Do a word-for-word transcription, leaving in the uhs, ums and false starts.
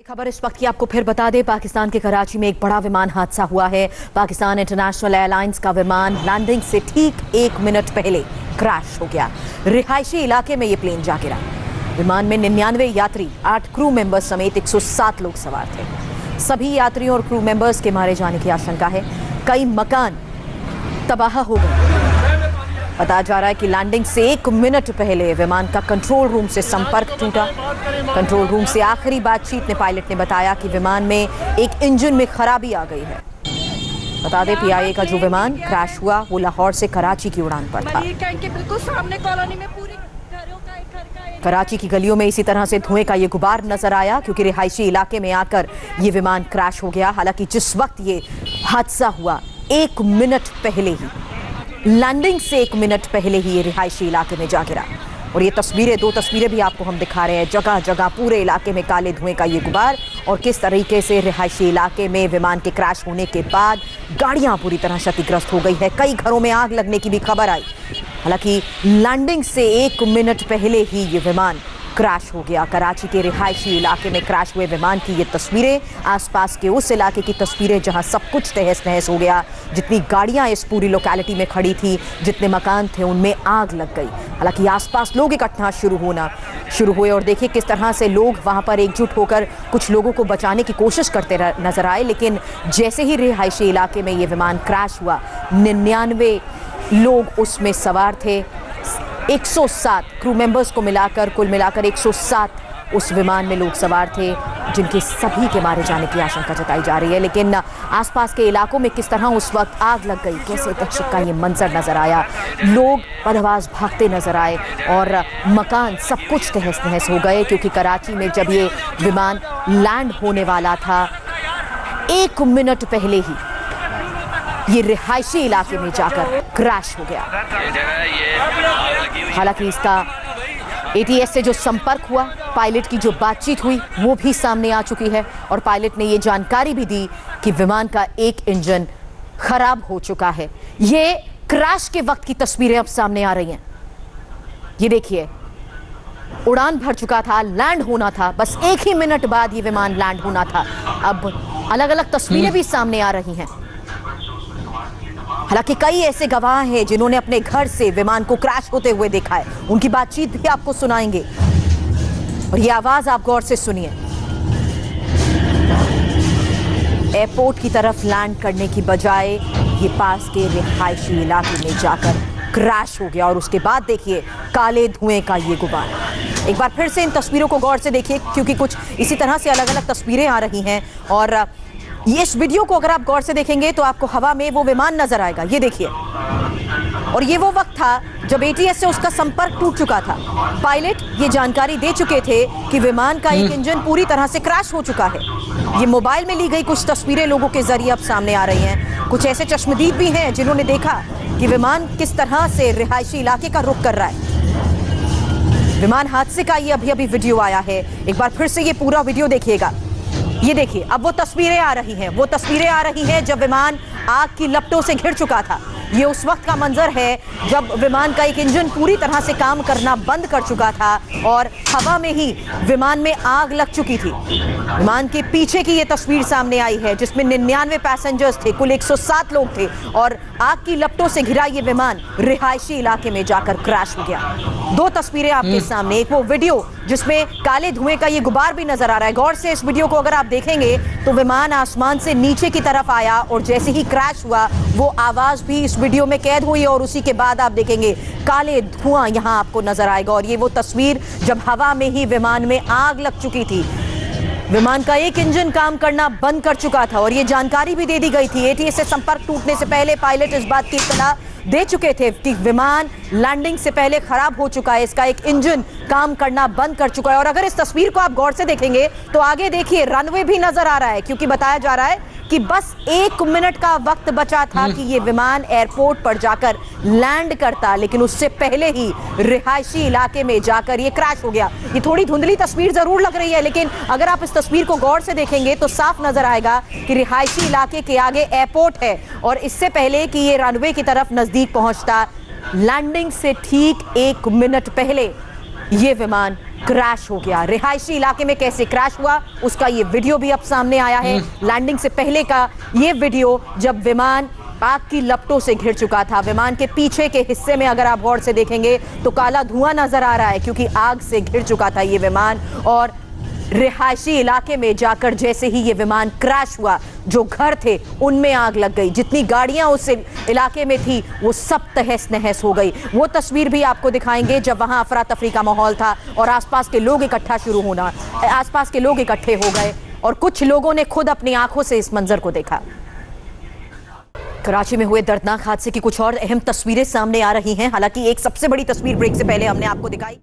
खबर इस वक्त की आपको फिर बता दें, पाकिस्तान के कराची में एक बड़ा विमान हादसा हुआ है। पाकिस्तान इंटरनेशनल एयरलाइंस का विमान लैंडिंग से ठीक एक मिनट पहले क्रैश हो गया। रिहायशी इलाके में ये प्लेन जा गिरा। विमान में निन्यानवे यात्री, आठ क्रू मेंबर्स समेत एक सौ सात लोग सवार थे। सभी यात्रियों और क्रू मेंबर्स के मारे जाने की आशंका है। कई मकान तबाह हो गए। बताया जा रहा है कि लैंडिंग से एक मिनट पहले विमान का कंट्रोल रूम से संपर्क टूटा। कंट्रोल रूम से आखिरी बातचीत में पायलट ने बताया कि विमान में एक इंजन में खराबी आ गई है। बता दें, पीआईए का जो विमान क्रैश हुआ वो लाहौर से कराची की उड़ान पर था। कराची की गलियों में इसी तरह से धुएं का ये गुबार नजर आया क्योंकि रिहायशी इलाके में आकर ये विमान क्रैश हो गया। हालांकि जिस वक्त ये हादसा हुआ एक मिनट पहले ही, लैंडिंग से एक मिनट पहले ही ये रिहायशी इलाके में जा गिरा। और ये तस्वीरें, दो तस्वीरें भी आपको हम दिखा रहे हैं। जगह जगह पूरे इलाके में काले धुएं का ये गुबार और किस तरीके से रिहायशी इलाके में विमान के क्रैश होने के बाद गाड़ियां पूरी तरह क्षतिग्रस्त हो गई है। कई घरों में आग लगने की भी खबर आई। हालांकि लैंडिंग से एक मिनट पहले ही ये विमान क्रैश हो गया। कराची के रिहायशी इलाके में क्रैश हुए विमान की ये तस्वीरें, आसपास के उस इलाके की तस्वीरें जहां सब कुछ तहस नहस हो गया। जितनी गाड़ियां इस पूरी लोकेलिटी में खड़ी थी, जितने मकान थे, उनमें आग लग गई। हालांकि आसपास लोग इकट्ठा शुरू होना शुरू हुए और देखिए किस तरह से लोग वहां पर एकजुट होकर कुछ लोगों को बचाने की कोशिश करते नजर आए। लेकिन जैसे ही रिहायशी इलाके में ये विमान क्रैश हुआ, निन्यानवे लोग उसमें सवार थे। एक सौ सात क्रू मेंबर्स को मिलाकर, कुल मिलाकर एक सौ सात उस विमान में लोग सवार थे, जिनके सभी के मारे जाने की आशंका जताई जा रही है। लेकिन आसपास के इलाकों में किस तरह उस वक्त आग लग गई, कैसे दहशत का ये मंजर नजर आया। लोग बदहवास भागते नजर आए और मकान सब कुछ तहस नहस हो गए क्योंकि कराची में जब ये विमान लैंड होने वाला था, एक मिनट पहले ही ये रिहायशी इलाके में जाकर क्रैश हो गया। हालांकि इसका एटीएस से जो संपर्क हुआ, पायलट की जो बातचीत हुई, वो भी सामने आ चुकी है और पायलट ने ये जानकारी भी दी कि विमान का एक इंजन खराब हो चुका है। ये क्रैश के वक्त की तस्वीरें अब सामने आ रही हैं। ये देखिए, उड़ान भर चुका था, लैंड होना था, बस एक ही मिनट बाद ये विमान लैंड होना था। अब अलग अलग तस्वीरें भी सामने आ रही हैं। हालांकि कई ऐसे गवाह हैं जिन्होंने अपने घर से विमान को क्रैश होते हुए देखा है। उनकी बातचीत भी आपको सुनाएंगे और ये आवाज आप गौर से सुनिए। एयरपोर्ट की तरफ लैंड करने की बजाय ये पास के रिहायशी इलाके में जाकर क्रैश हो गया और उसके बाद देखिए काले धुएं का ये गुबार। एक बार फिर से इन तस्वीरों को गौर से देखिए क्योंकि कुछ इसी तरह से अलग अलग तस्वीरें आ रही हैं और ये इस वीडियो को अगर आप गौर से देखेंगे तो आपको हवा में वो विमान नजर आएगा। ये देखिए, और ये वो वक्त था जब एटीएस से उसका संपर्क टूट चुका था। पायलट ये जानकारी दे चुके थे कि विमान का एक इंजन पूरी तरह से क्रैश हो चुका है। ये मोबाइल में ली गई कुछ तस्वीरें लोगों के जरिए अब सामने आ रही हैं। कुछ ऐसे चश्मदीद भी हैं जिन्होंने देखा कि विमान किस तरह से रिहायशी इलाके का रुख कर रहा है। विमान हादसे का ये अभी अभी वीडियो आया है। एक बार फिर से ये पूरा वीडियो देखिएगा। ये देखिए, अब वो तस्वीरें आ रही हैं वो तस्वीरें आ रही हैं जब विमान आग की लपटों से घिर चुका था। ये उस वक्त का मंजर है जब विमान का एक इंजन पूरी तरह से काम करना बंद कर चुका था और हवा में ही विमान में आग लग चुकी थी। विमान के पीछे की ये तस्वीर सामने आई है जिसमें निन्यानवे पैसेंजर्स थे, कुल एक सौ सात लोग थे और आग की लपटों से घिरा ये विमान रिहायशी इलाके में जाकर क्रैश हो गया। दो तस्वीरें आपके सामने, एक वो वीडियो जिसमें काले धुएं का ये गुबार भी नजर आ रहा है। गौर से इस वीडियो को अगर आप देखेंगे तो विमान आसमान से नीचे की तरफ आया और जैसे ही क्रैश हुआ वो आवाज भी इस वीडियो में कैद हुई और उसी के बाद आप देखेंगे काले धुआं यहां आपको नजर आएगा। और ये वो तस्वीर जब हवा में ही विमान में आग लग चुकी थी, विमान का एक इंजन काम करना बंद कर चुका था और ये जानकारी भी दे दी गई थी। एटीएस से संपर्क टूटने से पहले पायलट इस बात की इत्तला दे चुके थे कि विमान लैंडिंग से पहले खराब हो चुका है, इसका एक इंजन काम करना बंद कर चुका है। और अगर इस तस्वीर को आप गौर से देखेंगे तो आगे देखिए रनवे भी नजर आ रहा है क्योंकि बताया जा रहा है कि बस एक मिनट का वक्त बचा था कि ये विमान एयरपोर्ट पर जाकर लैंड करता, लेकिन उससे पहले ही रिहायशी इलाके में जाकर ये क्रैश हो गया। ये थोड़ी धुंधली तस्वीर जरूर लग रही है लेकिन अगर आप इस तस्वीर को गौर से देखेंगे तो साफ नजर आएगा कि रिहायशी इलाके के आगे एयरपोर्ट है और इससे पहले कि ये रनवे की तरफ नजदीक पहुंचता, लैंडिंग से ठीक एक मिनट पहले ये विमान क्रैश हो गया। रिहायशी इलाके में कैसे क्रैश हुआ उसका ये वीडियो भी अब सामने आया है। लैंडिंग से पहले का ये वीडियो जब विमान आग की लपटों से घिर चुका था। विमान के पीछे के हिस्से में अगर आप गौर से देखेंगे तो काला धुआं नजर आ रहा है क्योंकि आग से घिर चुका था ये विमान। और रिहायशी इलाके में जाकर जैसे ही ये विमान क्रैश हुआ, जो घर थे उनमें आग लग गई। जितनी गाड़ियां उस इलाके में थी वो सब तहस नहस हो गई। वो तस्वीर भी आपको दिखाएंगे जब वहां अफरा तफरी का माहौल था और आसपास के लोग इकट्ठा शुरू होना आसपास के लोग इकट्ठे हो गए और कुछ लोगों ने खुद अपनी आंखों से इस मंजर को देखा। कराची में हुए दर्दनाक हादसे की कुछ और अहम तस्वीरें सामने आ रही हैं। हालांकि एक सबसे बड़ी तस्वीर ब्रेक से पहले हमने आपको दिखाई।